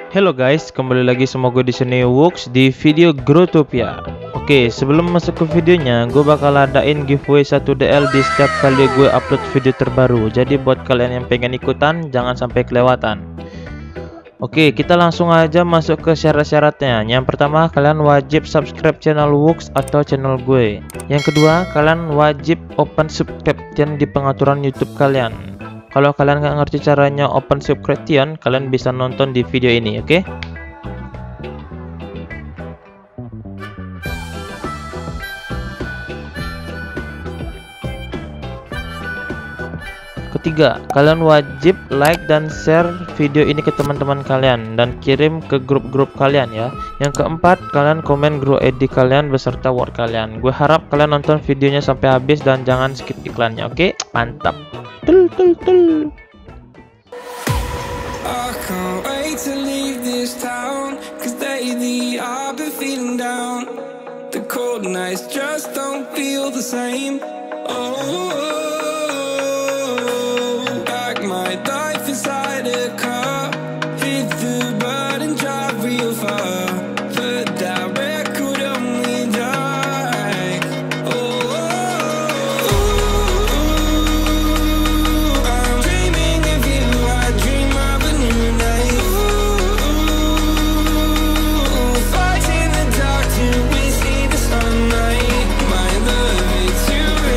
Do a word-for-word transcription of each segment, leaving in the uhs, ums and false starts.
Hello guys, kembali lagi sama gue di sini Wux di video Growtopia. Oke, sebelum masuk ke videonya, gue bakal adain giveaway satu D L di setiap kali gue upload video terbaru. Jadi buat kalian yang pengen ikutan, jangan sampai kelewatan. Oke, kita langsung aja masuk ke syarat-syaratnya. Yang pertama, kalian wajib subscribe channel Wux atau channel gue. Yang kedua, kalian wajib open subscription di pengaturan YouTube kalian. Kalau kalian nggak ngerti caranya open subscription, kalian bisa nonton di video ini, oke? Okay? Ketiga, kalian wajib like dan share video ini ke teman-teman kalian dan kirim ke grup-grup kalian ya. Yang keempat, kalian komen grow I D kalian beserta word kalian. Gue harap kalian nonton videonya sampai habis dan jangan skip iklannya, oke? Okay? Mantap. Tul tul tul. I can't wait to leave this town, cause lately I've been feeling down. The cold nights just don't feel the same. Oh, like my life inside a car, hit the button, drive real far, but that record on me die. Oh, I'm dreaming of you, I dream of a new night. Fight in the dark till we see the sunlight. My love, it's you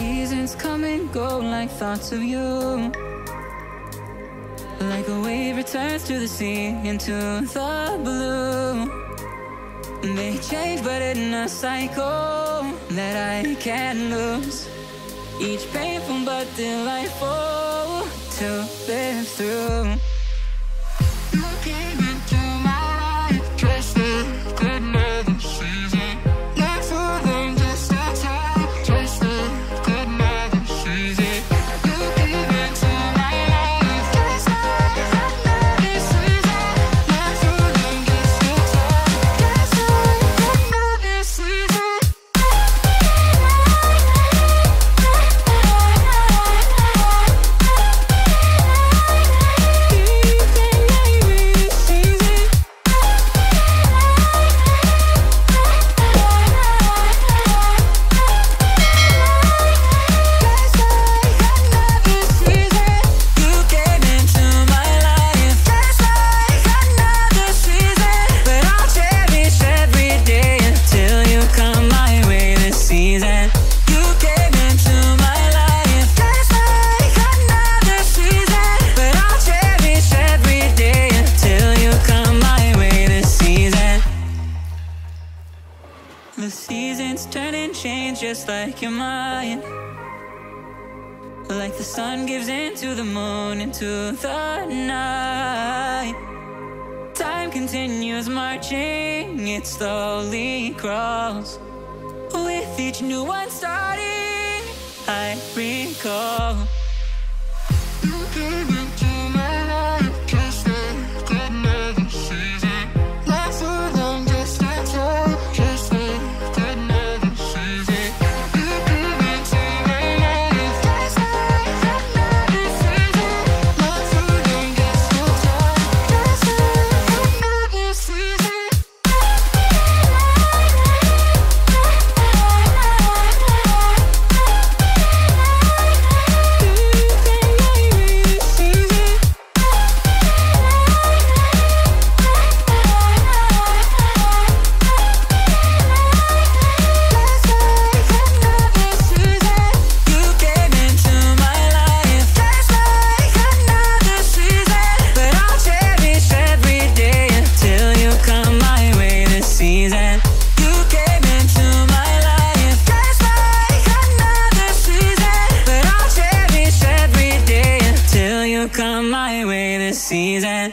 seasons come and go like thoughts of you. Like a wave returns to the sea, into the blue. They change but in a cycle that I can't lose. Each painful but delightful to live through. Looking into my life, just like another season. Not for them, just a time, just like another season. Looking into my life, just like another season. Not for them, just a time, just like another season. The seasons turn and change just like your mind. Like the sun gives into the moon, into the night. Time continues marching, it slowly crawls. With each new one starting, I recall. Looking into my life, just like another season. Not for long, just a time. Come my way this season.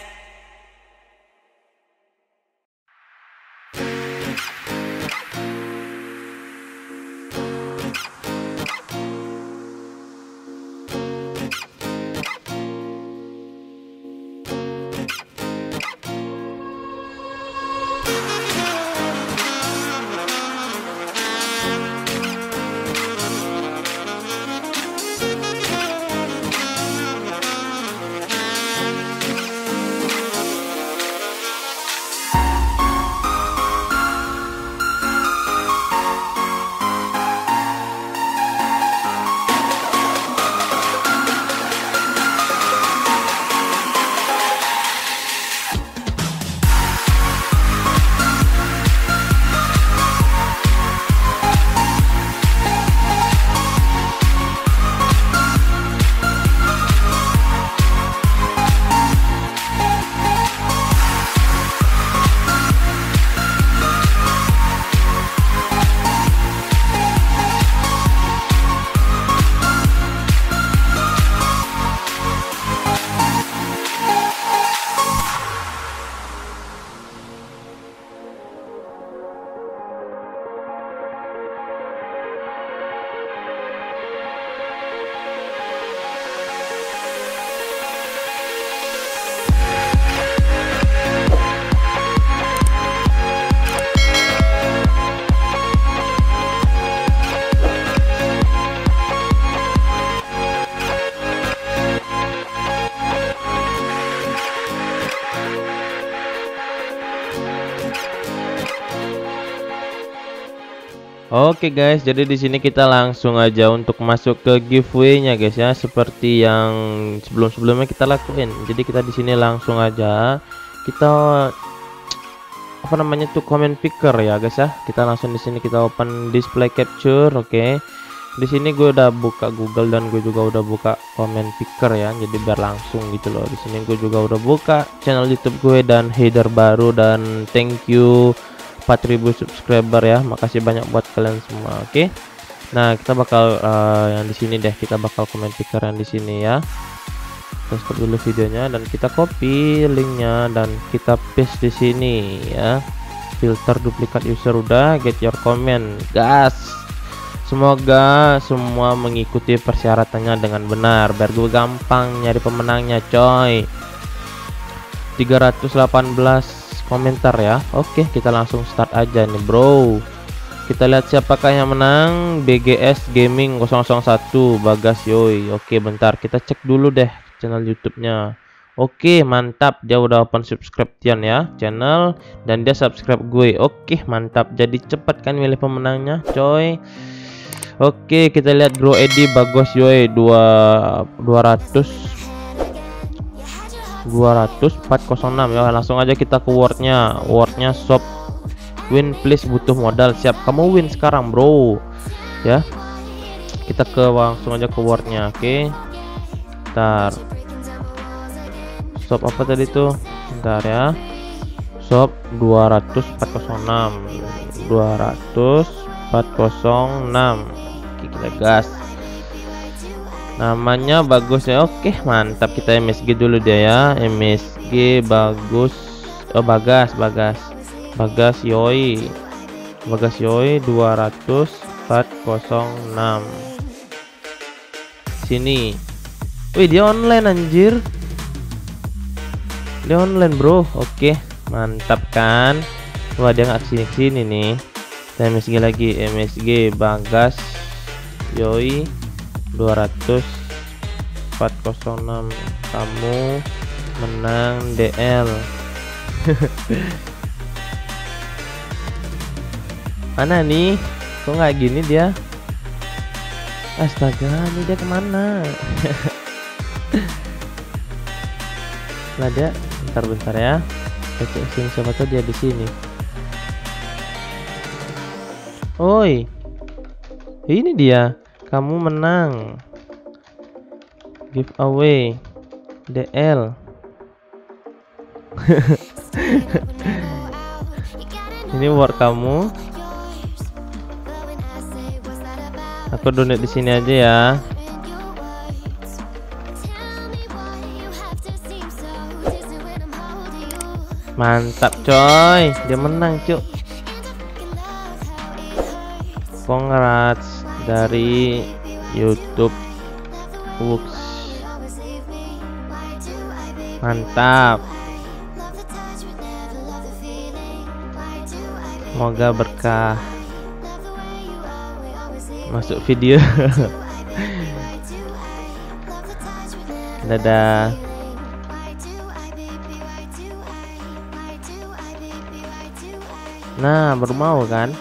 Oke guys, jadi di sini kita langsung aja untuk masuk ke giveaway-nya guys ya, seperti yang sebelum-sebelumnya kita lakuin. Jadi kita di sini langsung aja kita apa namanya tuh comment picker ya guys ya. Kita langsung di sini kita open display capture, oke. di sini gue udah buka Google dan gue juga udah buka comment picker ya, jadi biar langsung gitu loh. Di sini gue juga udah buka channel YouTube gue dan header baru, dan thank you empat ribu subscriber ya, makasih banyak buat kalian semua. Oke, okay? Nah kita bakal uh, yang di sini deh, kita bakal comment picker yang di sini ya. Kita stop dulu videonya dan kita copy linknya dan kita paste di sini ya. Filter duplikat user udah, get your comment, gas. Semoga semua mengikuti persyaratannya dengan benar biar gue gampang nyari pemenangnya coy. Tiga ratus delapan belas komentar ya. Oke, kita langsung start aja nih bro. Kita lihat siapakah yang menang. B G S Gaming nol nol satu Bagas yoi. Oke bentar, kita cek dulu deh channel YouTube-nya. Oke mantap, dia udah open subscribe Tian ya channel, dan dia subscribe gue. Oke mantap, jadi cepet kan milih pemenangnya coy. Oke, kita lihat Grow Edi bagus yoi, dua ratus empat nol enam ya. Langsung aja kita ke wordnya. Wordnya shop win please, butuh modal. Siap, kamu win sekarang bro ya. Kita ke langsung aja ke wordnya. Oke, ntar shop apa tadi tuh, bentar ya. Shop dua ratus empat nol enam dua ratus empat nol enam. Oke, kita gas. Namanya bagus ya. Oke mantap, kita M S G dulu dia ya. M S G bagus. Oh Bagas, Bagas Bagas yoi. Bagas yoi dua ratus empat nol enam. Sini. Wih, dia online anjir. Dia online bro. Oke mantap kan. Wah, dia nggak kesini sini nih. Kita M S G lagi. M S G Bagas yoi dua ratus empat nol enam. Kamu menang D L. Mana nih, kok nggak gini dia? Astaga, ini dia kemana? Lah dia, bentar-bentar ya. Kita cek sini, siapa tuh dia di sini. Oi, ini dia. Kamu menang giveaway D L. Ini word kamu. Aku donate di sini aja ya. Mantap coy, dia menang cuk. Congrats dari YouTube Wux. Mantap, semoga berkah masuk video. Dadah. Nah, baru mau kan?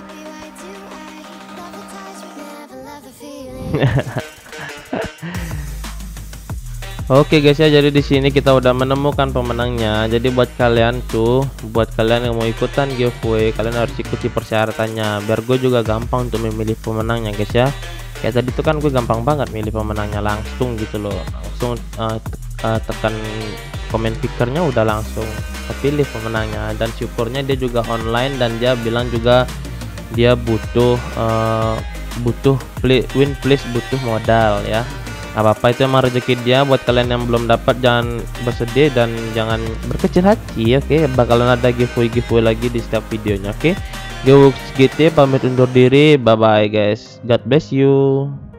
Oke guys ya, jadi di sini kita udah menemukan pemenangnya. Jadi buat kalian tuh, buat kalian yang mau ikutan giveaway, kalian harus ikuti persyaratannya biar gue juga gampang untuk memilih pemenangnya guys ya. Kayak tadi tuh kan gue gampang banget milih pemenangnya langsung gitu loh. Langsung uh, uh, tekan komen pickernya udah langsung kepilih pemenangnya, dan syukurnya dia juga online dan dia bilang juga dia butuh uh, butuh play, win please, butuh modal ya. Apa-apa, itu emang rezeki dia. Buat kalian yang belum dapat jangan bersedih dan jangan berkecil hati. Oke, okay? Bakalan ada giveaway giveaway lagi di setiap videonya. Oke, okay? G W X G T pamit undur diri. Bye bye guys, God bless you.